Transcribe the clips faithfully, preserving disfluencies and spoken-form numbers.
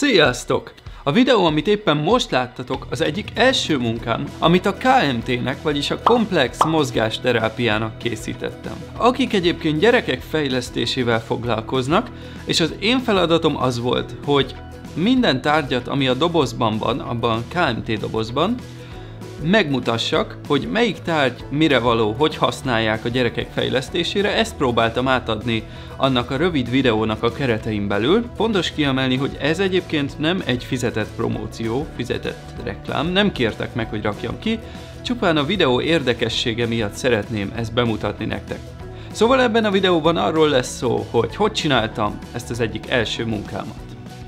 Sziasztok! A videó, amit éppen most láttatok, az egyik első munkám, amit a ká em té-nek, vagyis a komplex mozgásterápiának készítettem. Akik egyébként gyerekek fejlesztésével foglalkoznak, és az én feladatom az volt, hogy minden tárgyat, ami a dobozban van, abban a ká em té dobozban, megmutassak, hogy melyik tárgy mire való, hogy használják a gyerekek fejlesztésére, ezt próbáltam átadni annak a rövid videónak a keretein belül. Fontos kiemelni, hogy ez egyébként nem egy fizetett promóció, fizetett reklám, nem kértek meg, hogy rakjam ki, csupán a videó érdekessége miatt szeretném ezt bemutatni nektek. Szóval ebben a videóban arról lesz szó, hogy hogy csináltam ezt az egyik első munkámat.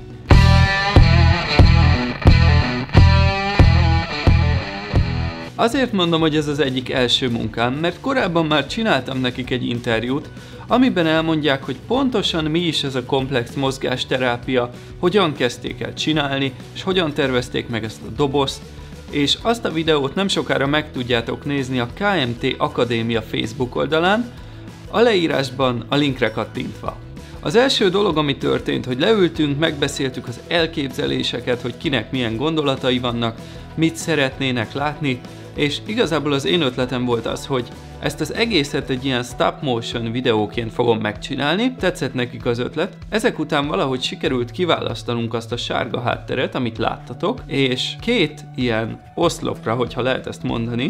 Azért mondom, hogy ez az egyik első munkám, mert korábban már csináltam nekik egy interjút, amiben elmondják, hogy pontosan mi is ez a komplex mozgásterápia, hogyan kezdték el csinálni, és hogyan tervezték meg ezt a dobozt, és azt a videót nem sokára meg tudjátok nézni a ká em té Akadémia Facebook oldalán, a leírásban a linkre kattintva. Az első dolog, ami történt, hogy leültünk, megbeszéltük az elképzeléseket, hogy kinek milyen gondolatai vannak, mit szeretnének látni, és igazából az én ötletem volt az, hogy ezt az egészet egy ilyen stop motion videóként fogom megcsinálni, tetszett nekik az ötlet. Ezek után valahogy sikerült kiválasztanunk azt a sárga hátteret, amit láttatok, és két ilyen oszlopra, hogyha lehet ezt mondani,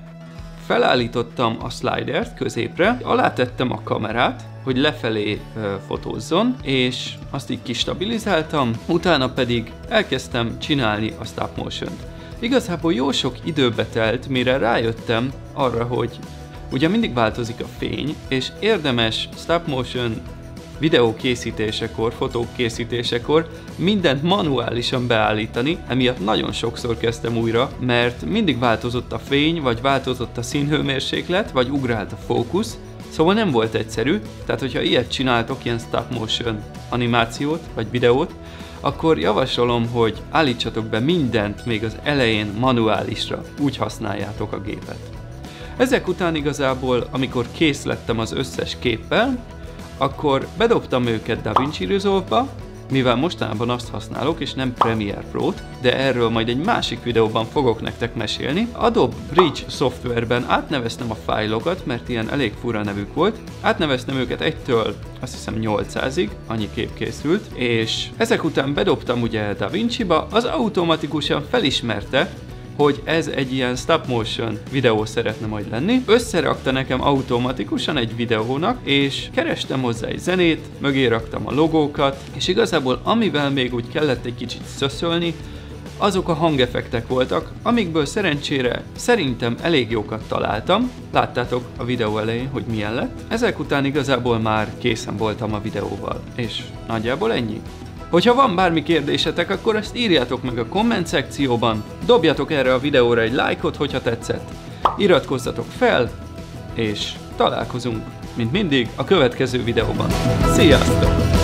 felállítottam a slidert középre, alátettem a kamerát, hogy lefelé ö, fotózzon, és azt így kistabilizáltam, utána pedig elkezdtem csinálni a stop motion-t. Igazából jó sok időbe telt, mire rájöttem arra, hogy ugye mindig változik a fény, és érdemes stop motion videó készítésekor, fotók készítésekor mindent manuálisan beállítani, emiatt nagyon sokszor kezdtem újra, mert mindig változott a fény, vagy változott a színhőmérséklet, vagy ugrált a fókusz, szóval nem volt egyszerű, tehát hogyha ilyet csináltok, ilyen stop motion animációt, vagy videót, akkor javasolom, hogy állítsatok be mindent még az elején manuálisra, úgy használjátok a gépet. Ezek után igazából, amikor kész lettem az összes képpel, akkor bedobtam őket DaVinci Resolve-ba, mivel mostanában azt használok, és nem Premiere Pro-t, de erről majd egy másik videóban fogok nektek mesélni. Adobe Bridge szoftverben átneveztem a fájlokat, mert ilyen elég fura nevük volt. Átneveztem őket egytől azt hiszem nyolcszázig, annyi kép készült, és ezek után bedobtam ugye DaVinci-ba, az automatikusan felismerte, hogy ez egy ilyen stop motion videó szeretne majd lenni. Összerakta nekem automatikusan egy videónak, és kerestem hozzá egy zenét, mögé raktam a logókat, és igazából amivel még úgy kellett egy kicsit szöszölni, azok a hangeffektek voltak, amikből szerencsére szerintem elég jókat találtam. Láttátok a videó elején, hogy milyen lett. Ezek után igazából már készen voltam a videóval, és nagyjából ennyi. Hogyha van bármi kérdésetek, akkor ezt írjátok meg a komment szekcióban, dobjatok erre a videóra egy lájkot, hogyha tetszett, iratkozzatok fel, és találkozunk, mint mindig, a következő videóban. Sziasztok!